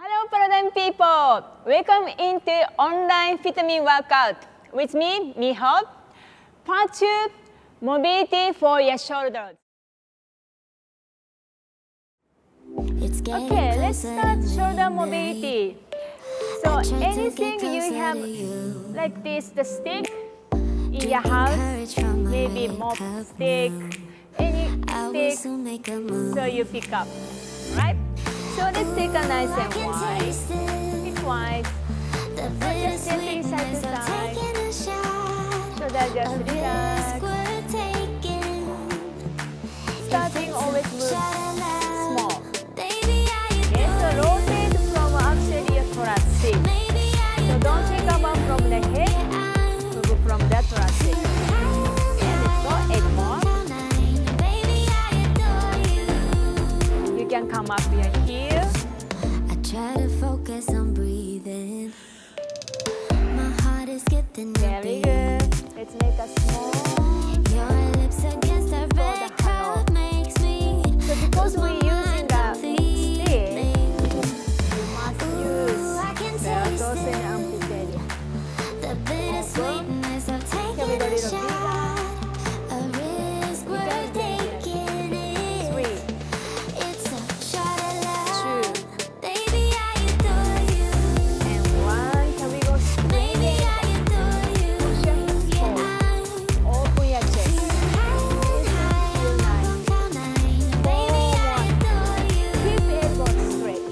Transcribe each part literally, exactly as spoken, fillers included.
Hello Paradigm people! Welcome into online vitamin workout with me, Miho. Part two, mobility for your shoulders. Okay, let's start shoulder mobility. So anything you have like this, the stick in your house, maybe mop stick, any stick, so you pick up, right? So let's take a nice and wide, pick wide, so just gently side to side, shoulder just relax, starting always move small, okay, so rotate from actually thoracic, so don't take a one from the head, move from the thoracic, okay, let's go, eight more, you can come up here. Try to focus on breathing. My heart is skipping. Very good. Let's make a small. Your lips against the red cup makes me. So because we're using the stick, you must use Veltos and Amphitheria. The bittersweetness of taking a shot. A risk worth taking it. Three. It's a shot of love. Two. Baby, I adore you. And one. Can we go straight? Baby, I adore you. Push your hips forward. Open your chest. Feel nice. Baby, I adore you. Keep elbows straight.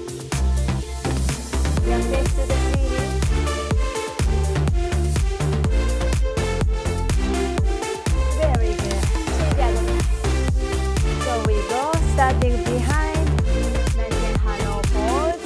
Your face to the ceiling. Very good. Together. So we go starting behind. Nice and hollow pose.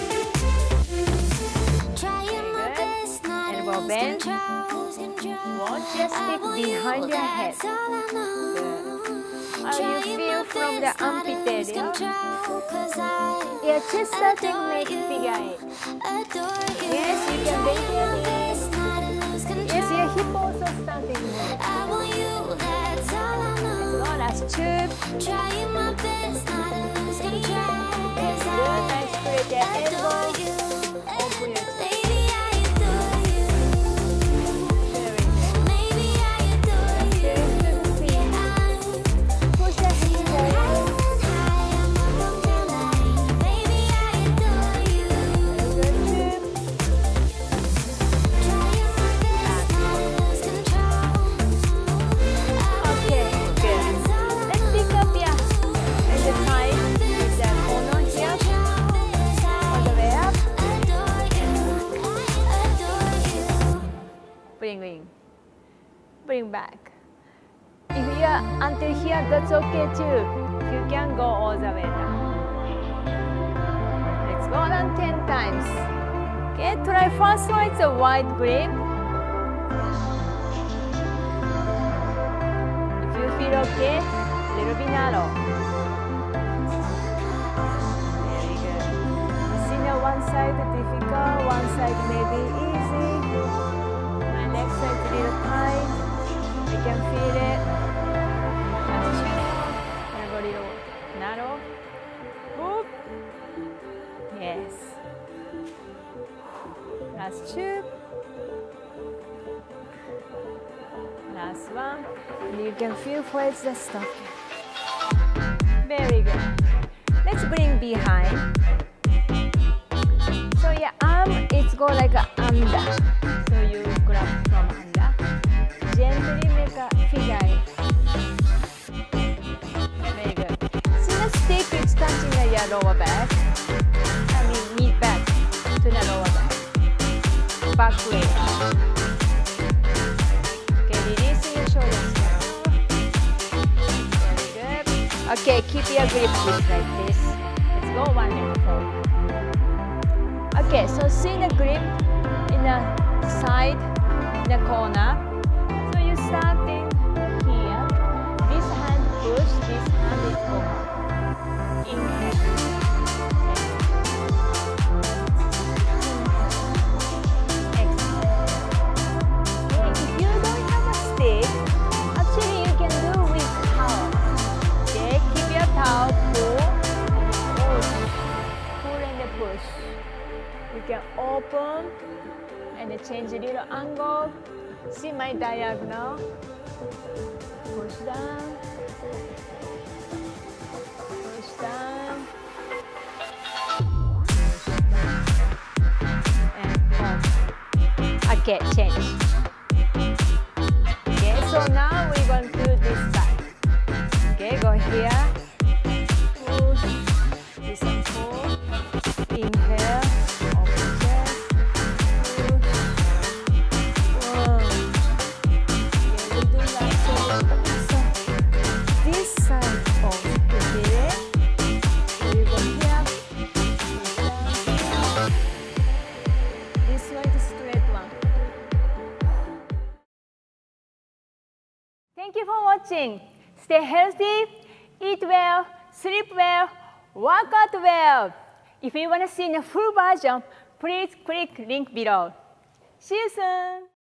Trying my best not to Elbow lose bend. control, lose control. Watch your stick I want you, behind your head. that's all I know. How you Trying feel my from the best not to lose amphitheria? control, 'cause I Your chest starting adore make you, figure eight. adore you. Yes, you can bend Trying your my knees. best not to lose control. Yes, your hip also starting move. I want you, that's all I know. Go last tube. Trying my best not to lose control, 'cause Good, I nice spread your adore elbow. you. Open your chest. Baby, I adore you. Very good. Maybe I adore you. Face to the ceiling. Push your hips forward. Baby, I adore you. Good tube. Trying my best not to lose control. Okay, good. Let's pick up your and the side with the corner here. All the way up. Bring in. Bring back. If you are until here, that's okay too. You can go all the way down. Let's go down ten times. Okay, try first one, it's a wide grip. If you feel okay, little bit narrow. Very good. See now one side difficult, one side maybe easy. My left side a little tight. You can feel it. Last two. And go a little narrow. Whoop. Yes. Last two. Last one. And you can feel where it's the stop. Very good. Let's bring behind. So your arm is go like a under. So you grab from under. Gently make a figure eight. Very good. See the stick is touching your lower back. I mean mid back to the lower back. Back way. Okay, releasing your shoulders down. Very good. Okay, keep your grip just like this. Let's go one and four. Okay, so see the grip in the side, in the corner. So you starting here. This hand push, this hand is go up. Inhale. Exhale. Okay, if you don't have a stick, actually you can do with towel. Okay, keep your towel pull, push, pull and push. And change a little angle. See my diagonal. Push down. Push down. And up. Okay, change. Okay, so now we're going to do this side. Okay, go here. Push. This one pull. Inhale. Thank you for watching. Stay healthy, eat well, sleep well, work out well. If you want to see the full version, please click link below. See you soon.